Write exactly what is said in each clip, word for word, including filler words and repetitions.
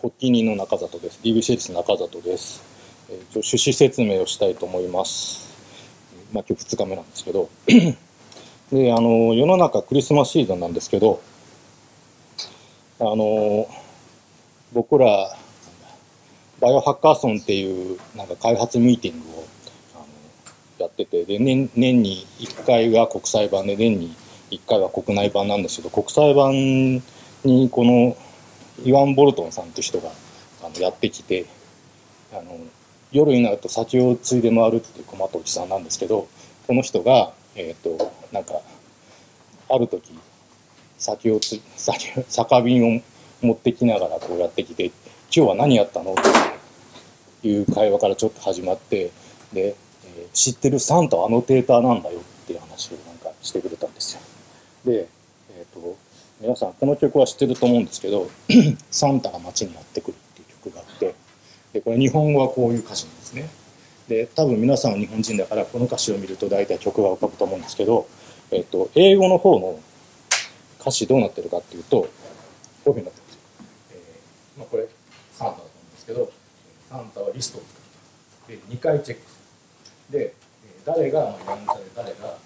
発起人の中里です。ディービーシーエス の中里です。えー、趣旨説明をしたいと思います。まあ、今日ふつかめなんですけどで、あの世の中クリスマスシーズンなんですけど、あの僕らバイオハッカーソンっていうなんか開発ミーティングをあのやってて、で 年, 年にいっかいが国際版で年にいっかいは国内版なんですけど、国際版にこのイワン・ボルトンさんという人があのやってきて、あの夜になると先を継いで回るっていう困ったおじさんなんですけど、この人が、えー、となんかある時先をつ先酒瓶を持ってきながらこうやってきて、今日は何やったのっていう会話からちょっと始まって、で、えー、知ってるサンタはアノテーターなんだよっていう話をなんかしてくれたんですよ。で、えー、と皆さんこの曲は知ってると思うんですけどサンタが街にやってくるっていう曲があって、でこれ日本語はこういう歌詞なんですね。で多分皆さんは日本人だからこの歌詞を見ると大体曲が浮かぶと思うんですけど、えー、と英語の方の歌詞どうなってるかっていうと、こういうふうになってるんですよ。えーまあ、これサンタだと思うんですけど、サンタはリストを作ると。でにかいチェックする。で誰がやんちゃで誰がいいことっていうのをちゃんと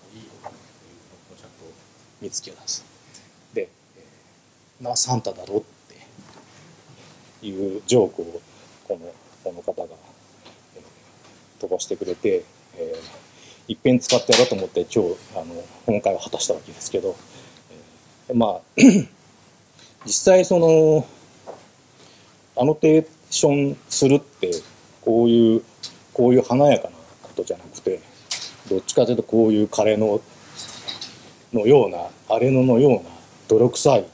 見つけ出す。で、えー、なサンタだろっていうジョークをこのこの方が、えー、飛ばしてくれて、えー、いっぺん使ってやろうと思って今日あの今回は果たしたわけですけど、えー、まあ実際そのアノテーションするってこういうこういう華やかなことじゃなくて、どっちかというとこういう枯れ野のような荒れ野のような泥臭い、うん、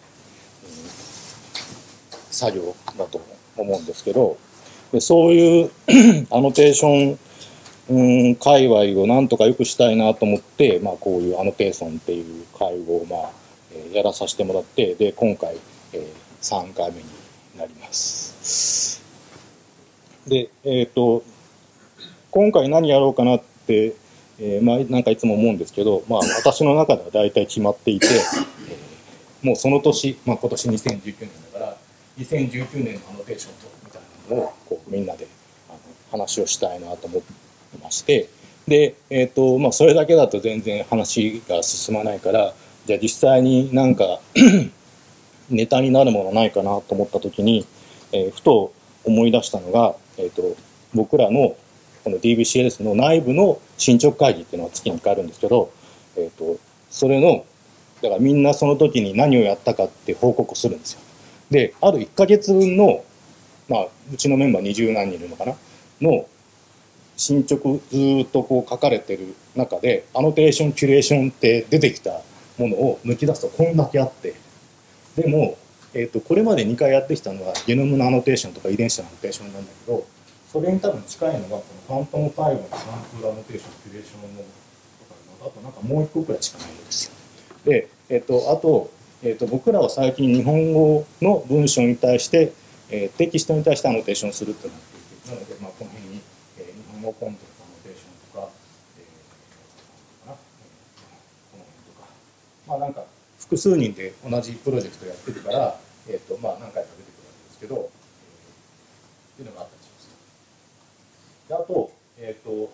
作業だと思うんですけど、でそういうアノテーション、うん、界隈をなんとか良くしたいなと思って、まあ、こういうアノテーションっていう会合を、まあえー、やらさせてもらって、で今回、えー、さんかいめになります。で、えーと、今回何やろうかなって、えーまあ、なんかいつも思うんですけど、まあ、私の中では大体決まっていて、えー、もうその年、まあ、今年にせんじゅうきゅうねんだからにせんじゅうきゅうねんのアノテーションとみたいなのをこうみんなであの話をしたいなと思ってまして、で、えーとまあ、それだけだと全然話が進まないから、じゃあ実際になんかネタになるものないかなと思った時に、えー、ふと思い出したのが、えーと僕らのこの ディービーシーエス の内部の進捗会議っていうのは月にいっかいあるんですけど、えーとそれのだからみんなその時に何をやったかって報告をするんですよ。であるいっかげつぶんの、まあ、うちのメンバーにじゅうなんにんいるのかなの進捗ずっとこう書かれてる中で、アノテーションキュレーションって出てきたものを抜き出すとこんだけあって、でも、えーとこれまでにかいやってきたのはゲノムのアノテーションとか遺伝子のアノテーションなんだけど、それに多分近いのがこのファントムファイブのサンプルアノテーションキュレーションのとか、あとなんかもう一個くらいしかないんですよ。で、えっと、あと、えっと、僕らは最近日本語の文章に対して、えー、テキストに対してアノテーションするってなっていて、なので、まあ、この辺に、えー、日本語コンテンツアノテーションとか、えー、かな、えー、この辺とか、まあなんか複数人で同じプロジェクトやってるから、えっとまあ、何回か出てくるわけですけど、えー、っていうのがあったりします。であと、えっと、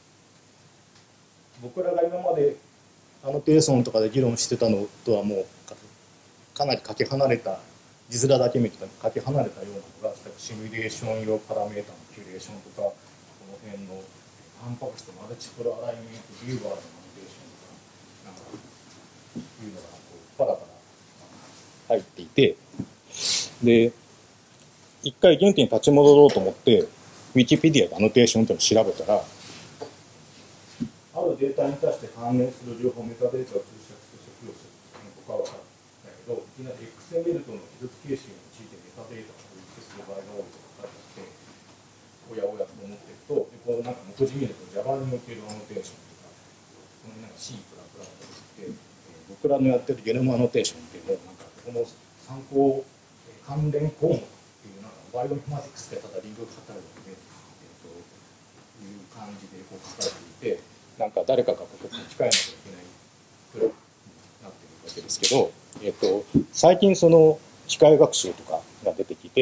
僕らが今までアノテーションとかで議論してたのとはもうかなりかけ離れた、字面だけ見てたらかけ離れたようなのが、シミュレーション用パラメータのキュレーションとか、この辺のタンパク質マルチプルアライメントビューバーのアノテーションとかなんかいうのがこうパラパラ入っていて、で一回原点に立ち戻ろうと思ってウィキペディアでアノテーションっていうのを調べたら、あるデータに対して関連する両方メタデータを注釈して測量するというのが分かったんだけど、いきなり エックスエムエル との記述形式に用いてメタデータを分析する場合が多いとか書いてあって、おやおやと思ってると、でこうなんか文字見ると Java におけるアノテーションとか、このなんか C プラプラとかって、えー、僕らのやってるゲノムアノテーションっていうのをなんかこの参考関連項目っていうなんかバイオインフォマティクスでただリンクが書かれるので、えー、という感じでこう書かれていて、なんか誰かがここに近いなきゃいけないプロになっているわけですけど、えー、と最近その機械学習とかが出てきて、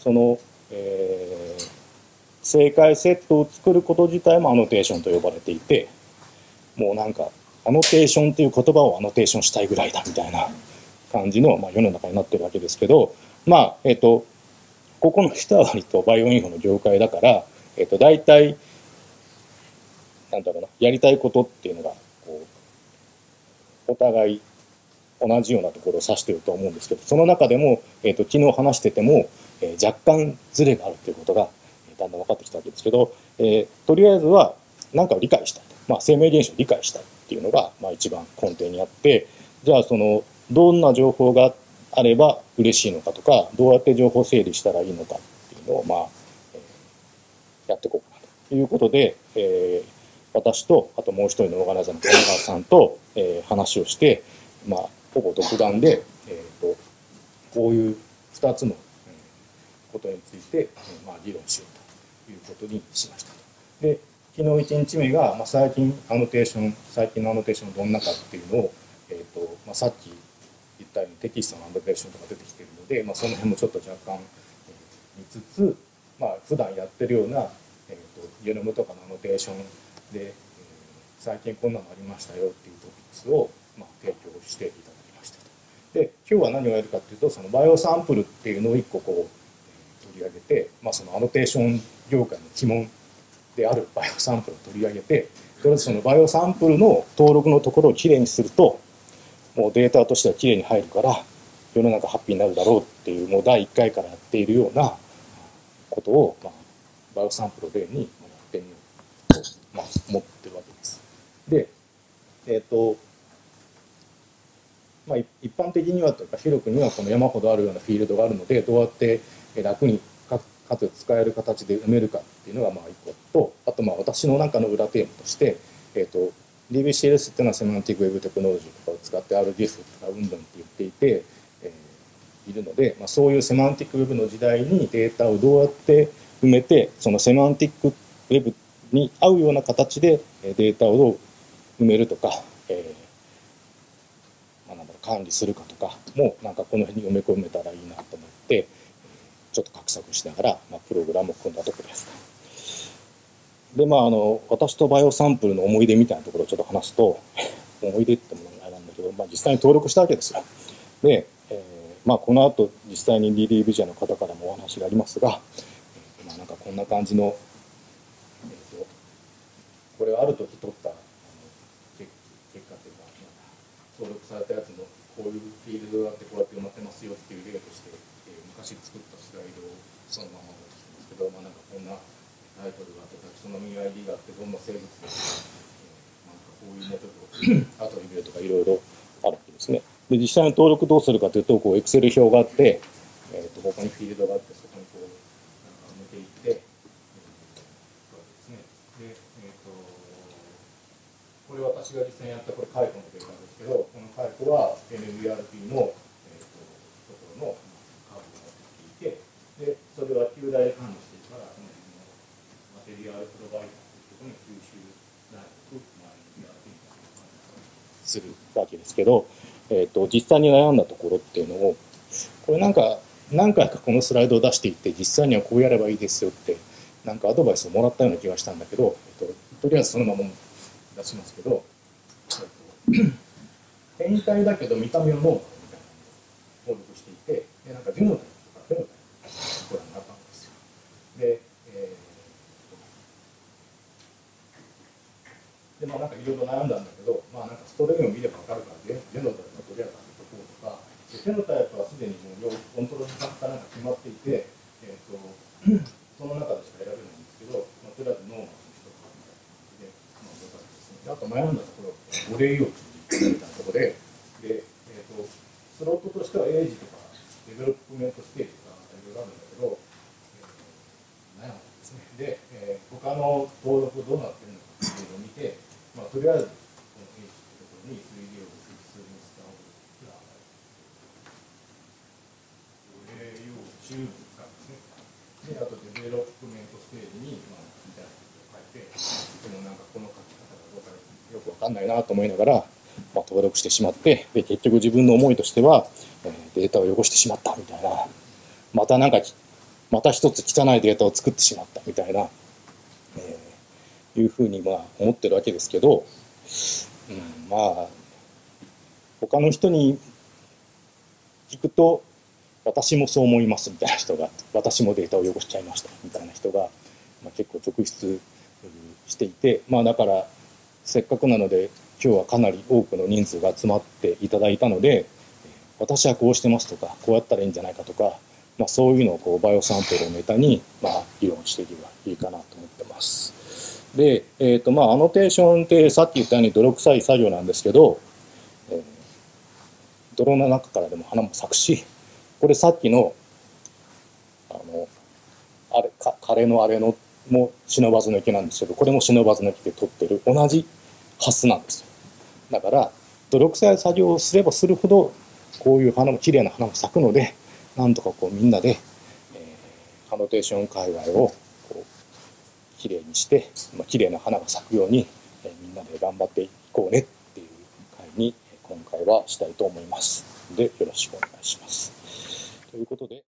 その、えー、正解セットを作ること自体もアノテーションと呼ばれていて、もうなんかアノテーションという言葉をアノテーションしたいぐらいだみたいな感じの、まあ、世の中になってるわけですけど、まあえっ、ー、とここの人は割とバイオインフォの業界だから、えっ、ー、と大体なんだろうな、やりたいことっていうのがこうお互い同じようなところを指していると思うんですけど、その中でも、えー、と昨日話してても、えー、若干ズレがあるということが、えー、だんだん分かってきたわけですけど、えー、とりあえずは何かを理解したい、まあ、生命現象を理解したいっていうのが、まあ、一番根底にあって、じゃあそのどんな情報があれば嬉しいのかとか、どうやって情報整理したらいいのかっていうのを、まあえー、やっていこうかなということで、えー、私とあともう一人のオーガナイザーの小川さんと、えー、話をして、まあほぼ独断で、えー、とこういうふたつのことについて、まあ、議論しようということにしました。で、昨日いちにちめが、まあ、最近アノテーション最近のアノテーションはどんなかっていうのを、えーとまあ、さっき言ったようにテキストのアノテーションとか出てきているので、まあ、その辺もちょっと若干、えー、見つつ、まあ普段やってるような、えー、とゲノムとかのアノテーションで、えー、最近こんなのありましたよっていうトピックスを、まあ、提供していただきました。で、今日は何をやるかっていうと、そのバイオサンプルっていうのをいっここう取り上げて、まあ、そのアノテーション業界の鬼門であるバイオサンプルを取り上げて、とりあえずそのバイオサンプルの登録のところをきれいにすると、もうデータとしてはきれいに入るから世の中ハッピーになるだろうっていう、もうだいいっかいからやっているようなことを、まあ、バイオサンプルを例にやってみようと、まあ、思ってるわけです。で、えっとまあ、一般的にはというか広くにはこの山ほどあるようなフィールドがあるので、どうやって楽にかつ使える形で埋めるかっていうのがまあ一個と、あとまあ私の中の裏テーマとして、えー、と ディービーシーエルエス っていうのはセマンティックウェブテクノロジーとかを使って アールディーエフ とかうんぬんって言っていて、えー、いるので、まあ、そういうセマンティックウェブの時代にデータをどうやって埋めて、そのセマンティックウェブに合うような形でデータをどう埋めるとか、えー管理するかとかもなんかこの辺に埋め込めたらいいなと思ってちょっと画策しながら、まあ、プログラムを組んだところです。でまああの私とバイオサンプルの思い出みたいなところをちょっと話すと思い出ってものがあれなんだけど、まあ、実際に登録したわけですよ。で、えーまあ、この後実際に ディーディー ビジュアの方からもお話がありますが、えーまあ、なんかこんな感じの、えー、とこれはある時取ったあの結果というか登録されたやつのこういうフィールドがあってこうやって埋まってますよっていう例として、えー、昔作ったスライドをそのまま持ってきてますけど、まあ、なんかこんなタイトルがあってタクソノミー アイディー があってどんな生物で、えー、なんかこういうメソッドアトリビューとかいろいろあるわけですね。で実際に登録どうするかというとこう Excel 表があって、えー、とここにフィールドがあってそこにこうなんか埋めていって、えー、これですね。で、えーとこれ私が実際にやったこれカイコのデータですけど、このカイコは エヌビーアールピー の、えー、とところのカーブを持ってきていて、でそれは旧大で管理しているから、この辺のマテリアルプロバイダーというところに吸収内容と、まあ、エヌビーアールピー のするわけですけど、えー、と実際に悩んだところっていうのをこれなんか何回かこのスライドを出していって実際にはこうやればいいですよってなんかアドバイスをもらったような気がしたんだけど、えー、ととりあえずそのまま出しますけど、変異体だけど見た目はノーマルみたいなのを登録していて、でなんかジェノタイプとかフェノタイプがご覧になったんですよ。で、えー、でまあなんかいろいろ悩んだんだけど、まあなんかストレームを見れば分かるからジェノタイプがとりあえず当てとこうとか、でフェノタイプはすでにもうコントロールかなんか決まっていて、えー、とその中でしか選べないんですけど、まあ、とりあえずノーマルにしとくみたいな感じで、まあ、よかったですね。あと悩んだところ、ご例用値みたいなところで、で、えー、とスロットとしてはエイジとかデベロップメントステージとかいろいろあるんだけど、えー、悩んだんですね。で、えー、他の登録どうなってるのかっていうのを見て、まあ、とりあえずこのエイジっていうところに スリーディー を設置するインスタをご例用値がですね。で、あとデベロップメントステージに、まあ、みたいなことを書いて、でもなんかこの書き方がどうかよくわかんないなと思いながら、まあ、登録してしまって、で結局自分の思いとしては、えー、データを汚してしまったみたいな、またなんかまた一つ汚いデータを作ってしまったみたいな、えー、いうふうにまあ思ってるわけですけど、うん、まあ他の人に聞くと私もそう思いますみたいな人が、私もデータを汚しちゃいましたみたいな人が、まあ、結構続出していて、まあだからせっかくなので今日はかなり多くの人数が集まっていただいたので、私はこうしてますとかこうやったらいいんじゃないかとか、まあ、そういうのをこうバイオサンプルをネタにまあ議論していけばいいかなと思ってます。で、えーとまあ、アノテーションってさっき言ったように泥臭い作業なんですけど、えー、泥の中からでも花も咲くし、これさっきのあのあれか枯れのあれのも不忍池なんですけど、これも不忍池で取ってる同じハスなんですよ。だから泥臭い作業をすればするほどこういう花も綺麗な花も咲くので、なんとかこうみんなで、えー、アノテーション界隈をこう綺麗にして、まあ、綺麗な花が咲くように、えー、みんなで頑張っていこうねっていう会に今回はしたいと思います。で、よろしくお願いします。ということで。